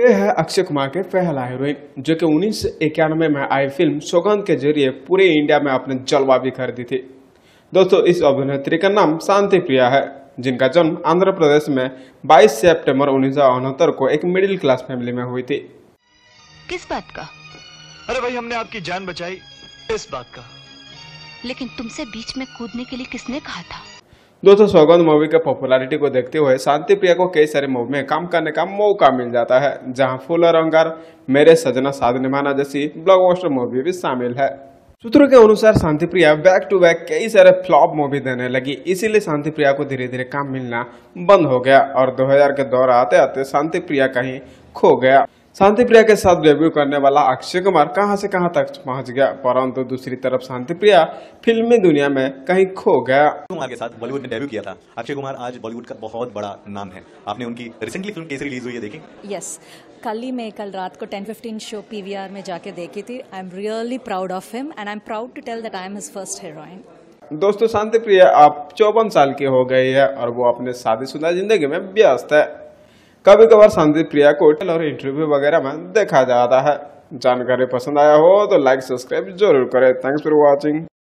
ये है अक्षय कुमार के पहला हीरोइन, जो कि 1991 में आई फिल्म सौगंध के जरिए पूरे इंडिया में अपने जलवा बिखेर दी थी। दोस्तों, इस अभिनेत्री का नाम शांति प्रिया है, जिनका जन्म आंध्र प्रदेश में 22 सितंबर 1969 को एक मिडिल क्लास फैमिली में हुई थी। किस बात का? अरे भाई, हमने आपकी जान बचाई, इस बात का। लेकिन तुमसे बीच में कूदने के लिए किसने कहा था? दोस्तों, सौगंध मूवी के पॉपुलैरिटी को देखते हुए शांति प्रिया को कई सारे मूवी में काम करने का मौका मिल जाता है, जहां फूल और अंगार, मेरे सजना साथ निभाना जैसी ब्लॉकबस्टर मूवी भी शामिल है। सूत्रों के अनुसार Shanti Priya back to back कई सारे फ्लॉप मूवी देने लगी, इसीलिए शांति प्रिया को धीरे धीरे काम मिलना बंद हो गया और 2000 के दौर आते आते शांति प्रिया कहीं खो गया। शांति प्रिया के साथ डेब्यू करने वाला अक्षय कुमार कहां से कहां तक पहुंच गया, परंतु दूसरी तरफ शांति प्रिया फिल्मी दुनिया में कहीं खो गया। कुमार के साथ बॉलीवुड में डेब्यू किया था। अक्षय कुमार आज बॉलीवुड का बहुत बड़ा नाम है। आपने उनकी रिसेंटली फिल्म कैसे रिलीज हुई है देखी? यस, कल रात को 10:15 शो पीवीआर में जाके देखी थी। I am really proud of him and I am proud to tell that I am his first heroine. दोस्तों, शांति प्रिया अब 54 साल की हो गई है और वो अपने शादीशुदा जिंदगी में व्यस्त है। कभी कभार शांति प्रिया को और इंटरव्यू वगैरह में देखा जाता है। जानकारी पसंद आया हो तो लाइक सब्सक्राइब जरूर करें। Thanks for watching.